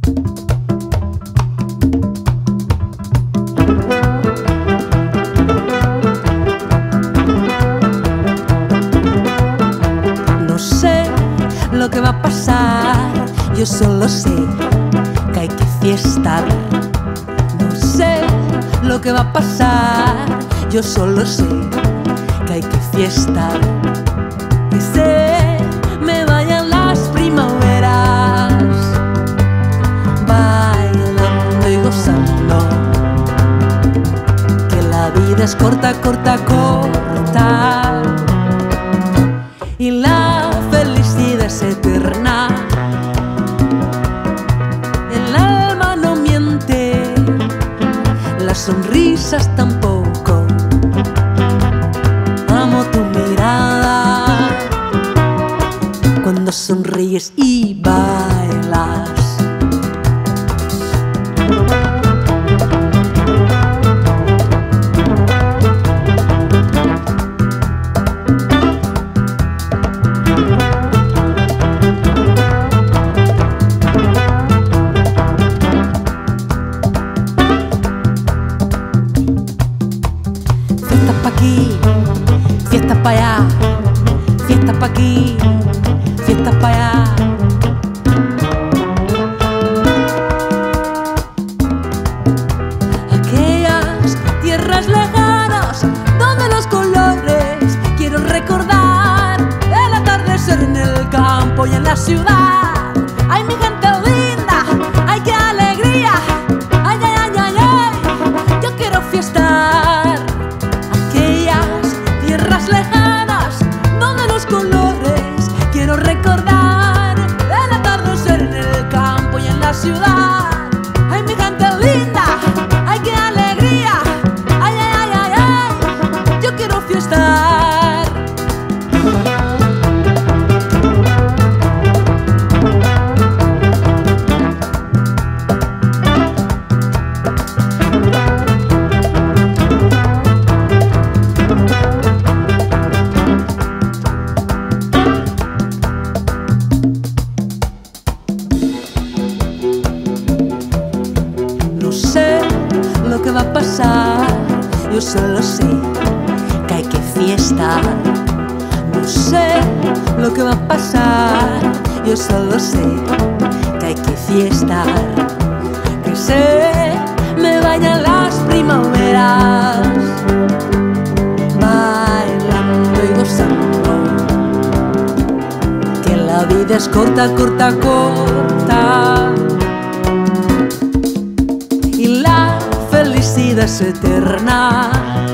No sé lo que va a pasar, yo solo sé que hay que fiestar. No sé lo que va a pasar, yo solo sé que hay que fiestar. Que se me vayan las primaveras, bailando y gozando, que la vida es corta, corta, corta, y la felicidad es eterna. El alma no miente, las sonrisas tampoco. Amo tu mirada cuando sonríes y bailas. Fiesta pa' aquí, fiesta pa' allá, fiesta pa' aquí, fiesta pa' allá. Aquellas tierras lejanas donde los colores quiero recordar, el atardecer en el campo y en la ciudad. Ay, mi gente linda, ay, qué alegría, ay, ay, ay, ay, ay, yo quiero fiestar. Tierras lejanas donde los colores quiero recordar, el atardecer en el campo y en la ciudad. Ay, mi gente linda, ay, qué alegría, ay, ay, ay, ay, ay, yo quiero fiestar. No sé lo que va a pasar, yo solo sé que hay que fiestar. No sé lo que va a pasar, yo solo sé que hay que fiestar. Que se me vayan las primaveras, bailando y gozando, que la vida es corta, corta, corta, y la felicidad es eterna.